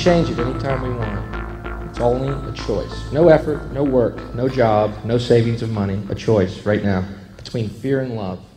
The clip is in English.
change it anytime we want. It's only a choice. No effort, no work, no job, no savings of money. A choice right now between fear and love.